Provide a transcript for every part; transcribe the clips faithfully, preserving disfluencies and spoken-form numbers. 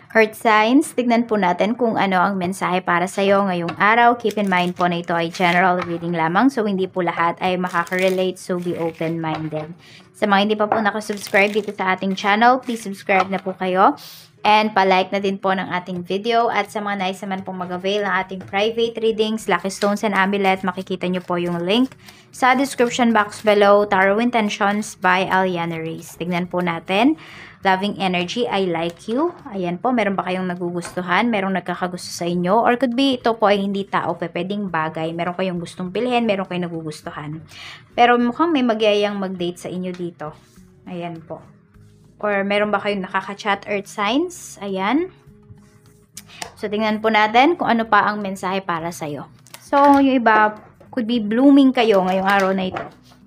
Heart signs, tignan po natin kung ano ang mensahe para sa iyo ngayong araw. Keep in mind po na ito ay general reading lamang, so hindi po lahat ay makaka-relate, so be open-minded. Sa mga hindi pa po nakasubscribe dito sa ating channel, please subscribe na po kayo. And palike na din po ng ating video. At sa mga nais naman pong mag-avail ng ating private readings, Lucky Stones and Amulet, makikita nyo po yung link sa description box below. Tarot Intentions by Aliana Reyes. Tignan po natin. Loving energy, I like you. Ayan po, meron ba kayong nagugustuhan? Merong nagkakagusto sa inyo? Or could be, ito po ay hindi tao, pwedeng bagay. Meron kayong gustong bilhin, meron kayong nagugustuhan. Pero mukhang may magyayang mag-date sa inyo dito. Ayan po. Or meron ba kayong nakaka-chat earth signs? Ayan. So, tingnan po natin kung ano pa ang mensahe para sa'yo. So, yung iba, could be blooming kayo ngayong araw na ito.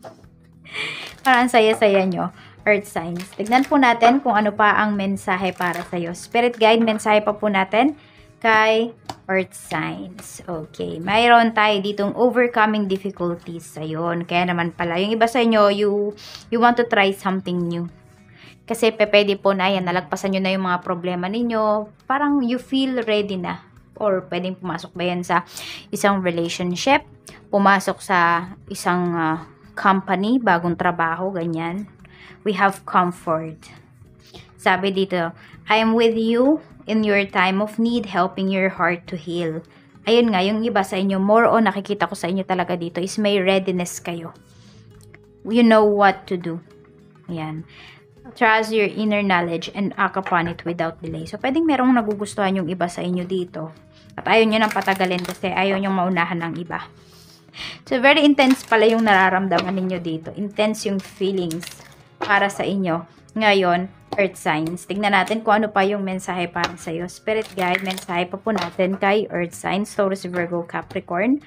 Parang saya-saya nyo. Earth signs. Tignan po natin kung ano pa ang mensahe para sa'yo. Spirit guide, mensahe pa po natin kay earth signs. Okay. Mayroon tayo ditong overcoming difficulties. Ayun. Kaya naman pala. Yung iba sa inyo, you, you want to try something new. Kasi pwede po na yan, nalagpasan nyo na yung mga problema ninyo. Parang you feel ready na. Or pwedeng pumasok ba yan sa isang relationship, pumasok sa isang uh, company, bagong trabaho, ganyan. We have comfort. Sabi dito, I am with you in your time of need, helping your heart to heal. Ayun nga, yung iba sa inyo, more on nakikita ko sa inyo talaga dito is may readiness kayo. You know what to do. Ayan. Trust your inner knowledge and act upon it without delay. So, pwedeng merong nagugustuhan yung iba sa inyo dito. At ayaw nyo nang patagalin kasi ayaw nyo maunahan ng iba. So, very intense pala yung nararamdaman ninyo dito. Intense yung feelings para sa inyo. Ngayon, earth signs. Tignan natin kung ano pa yung mensahe para sa iyo. Spirit guide, mensahe pa po natin kay earth signs. Taurus, Virgo, Capricorn.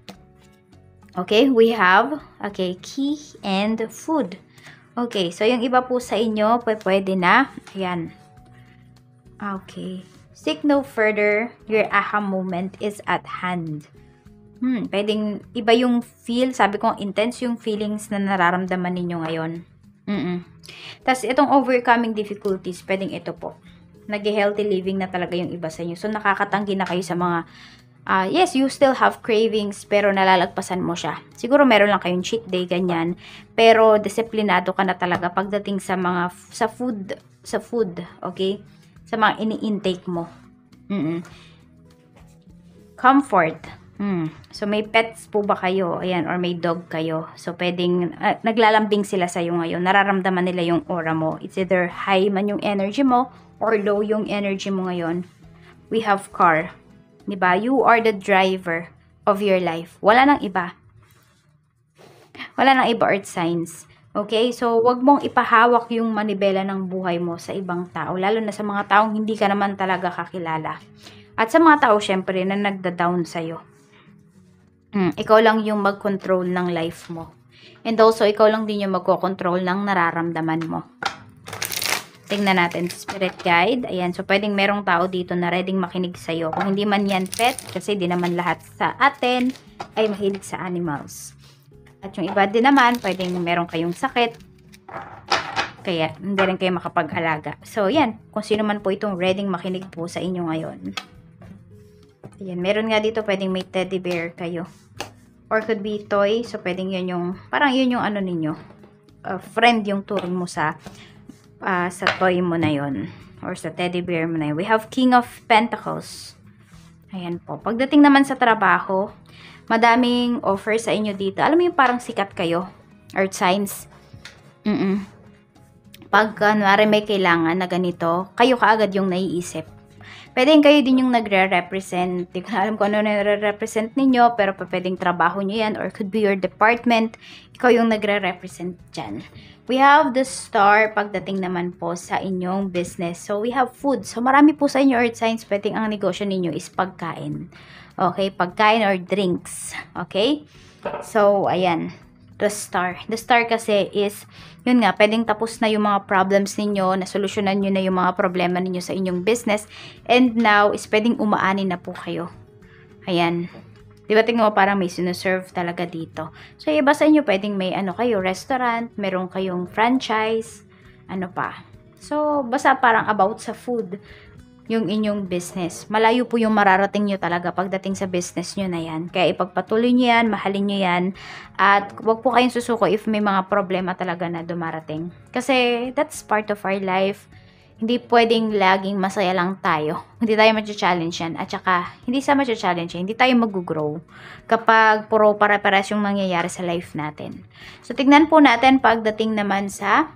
Okay, we have, okay, key and food. Okay, so yung iba po sa inyo, pwede na. Ayan. Okay. Seek no further. Your aha moment is at hand. Hmm, pwedeng iba yung feel. Sabi ko, intense yung feelings na nararamdaman ninyo ngayon. Mm-mm. Tapos, itong overcoming difficulties, pwedeng ito po. Nag-healthy living na talaga yung iba sa inyo. So, nakakatanggi na kayo sa mga Uh, yes, you still have cravings, pero nalalagpasan mo siya. Siguro meron lang kayong cheat day, ganyan. Pero disiplinado ka na talaga pagdating sa mga, sa food, sa food, okay? Sa mga ini-intake mo. Mm-mm. Comfort. Mm. So, may pets po ba kayo? Ayan, or may dog kayo. So, pwedeng, uh, naglalambing sila sa'yo ngayon. Nararamdaman nila yung aura mo. It's either high man yung energy mo, or low yung energy mo ngayon. We have car. Diba? You are the driver of your life. Wala nang iba. Wala nang iba, earth signs. Okay? So, wag mong ipahawak yung manibela ng buhay mo sa ibang tao. Lalo na sa mga taong hindi ka naman talaga kakilala. At sa mga tao, syempre, na nagda-down sa'yo. Hmm, ikaw lang yung mag-control ng life mo. And also, ikaw lang din yung magko-control ng nararamdaman mo. Tingnan natin, spirit guide. Ayan, so pwedeng merong tao dito na ready makinig sa'yo. Kung hindi man yan pet, kasi di naman lahat sa atin ay mahilig sa animals. At yung iba din naman, pwedeng merong kayong sakit. Kaya, hindi rin kayo makapag-alaga. So, yan. Kung sino man po itong ready makinig po sa inyo ngayon. Ayan, meron nga dito pwedeng may teddy bear kayo. Or could be toy. So, pwedeng yun yung, parang yun yung ano ninyo. Uh, friend yung turing mo sa Uh, sa toy mo na yon or sa teddy bear mo na yun. We have King of Pentacles. Ayan po. Pagdating naman sa trabaho, madaming offer sa inyo dito. Alam mo yung parang sikat kayo? Earth signs. Mm-mm. Pag kunwari may kailangan na ganito, kayo kaagad yung naiisip. Pwedeng kayo din yung nagre-represent. Hindi ko na alam kung ano nare-represent ninyo, pero pwedeng trabaho nyo yan or could be your department. Ikaw yung nagre-represent dyan. We have the star pagdating naman po sa inyong business. So, we have food. So, marami po sa inyo earth signs, pwedeng ang negosyo ninyo is pagkain. Okay? Pagkain or drinks. Okay? So, ayan. The star. The star kasi is, yun nga, pwedeng tapos na yung mga problems ninyo, nasolusyonan nyo na yung mga problema ninyo sa inyong business. And now, is pwedeng umaani na po kayo. Ayan. Diba tingnan mo parang may sinuserve talaga dito. So, iba sa inyo, pwedeng may ano kayo, restaurant, meron kayong franchise, ano pa. So, basta parang about sa food. yung inyong business. Malayo po yung mararating nyo talaga pagdating sa business nyo na yan. Kaya ipagpatuloy nyo yan, mahalin nyo yan, at wag po kayong susuko if may mga problema talaga na dumarating. Kasi that's part of our life. Hindi pwedeng laging masaya lang tayo. Hindi tayo matcha-challenge yan. At saka, hindi sa matcha-challenge yan, hindi tayo mag-grow kapag puro para-paras yung mangyayari sa life natin. So, tignan po natin pagdating naman sa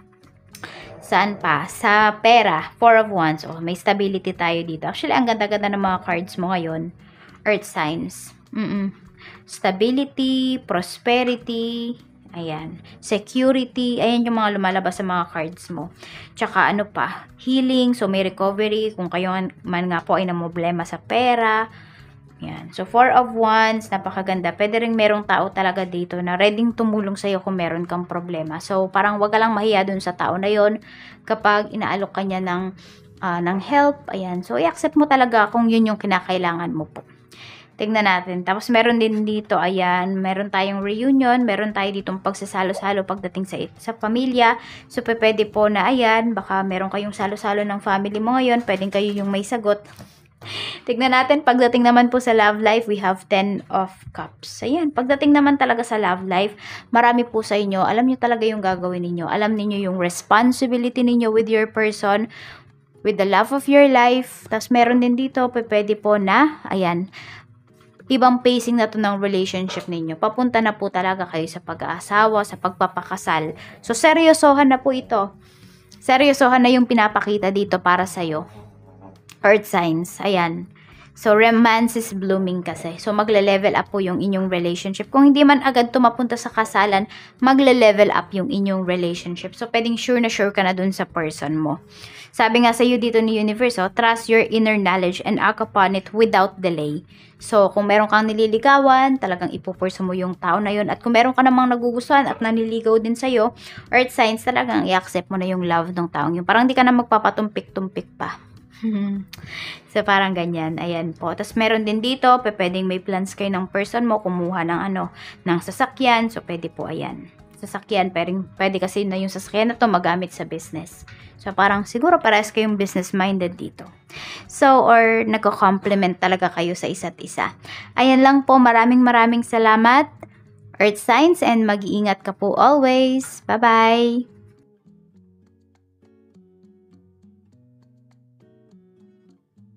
saan pa? Sa pera. Four of Wands. Oh, may stability tayo dito. Actually, ang ganda-ganda ng mga cards mo ngayon. Earth signs. Mm-mm. Stability, prosperity, ayan, security, ayan yung mga lumalabas sa mga cards mo. Tsaka ano pa, healing, so may recovery, kung kayo man nga po ay namblema sa pera. Ayan. So, Four of Wands, napakaganda. Pwede rin merong tao talaga dito na ready tumulong sa'yo kung meron kang problema. So, parang wag ka lang mahiya dun sa tao na yon kapag inaalok ka niya ng, uh, ng help. Ayan. So, i-accept mo talaga kung yun yung kinakailangan mo po. Tignan natin. Tapos, meron din dito, ayan, meron tayong reunion, meron tayo ditong pagsasalo-salo pagdating sa, sa pamilya. So, pwede po na, ayan, baka meron kayong salo-salo ng family mo ngayon, pwedeng kayo yung may sagot. Tignan natin, pagdating naman po sa love life, we have ten of cups. Ayan, pagdating naman talaga sa love life, marami po sa inyo, alam nyo talaga yung gagawin ninyo. Alam niyo yung responsibility ninyo with your person, with the love of your life. Tapos, meron din dito, pwede po na, ayan, ibang pacing na to ng relationship ninyo. Papunta na po talaga kayo sa pag-aasawa, sa pagpapakasal. So, seryosohan na po ito. Seryosohan na yung pinapakita dito para sa'yo. Earth signs. Ayan. So, romance is blooming kasi. So, magle-level up po yung inyong relationship. Kung hindi man agad tumapunta sa kasalan, magle-level up yung inyong relationship. So, pwedeng sure na sure ka na dun sa person mo. Sabi nga sa iyo dito ni Universe, oh, trust your inner knowledge and act upon it without delay. So, kung meron kang nililigawan, talagang ipupurso mo yung tao na yun. At kung meron ka namang nagugustuhan at naniligaw din sa'yo, earth signs, talagang i-accept mo na yung love ng taong yun. Parang di ka na magpapatumpik-tumpik pa. So, parang ganyan. Ayan po. Tapos, meron din dito, pwedeng may plans kayo ng person mo, kumuha ng ano, ng sasakyan. So, pwede po, ayan. Sasakyan, pwede, pwede kasi na yung sasakyan na to magamit sa business. So, parang siguro parehas kayong business-minded dito. So, or nagko-complement talaga kayo sa isa't isa. Ayan lang po. Maraming maraming salamat, Earth signs, and mag-iingat ka po always. Bye-bye!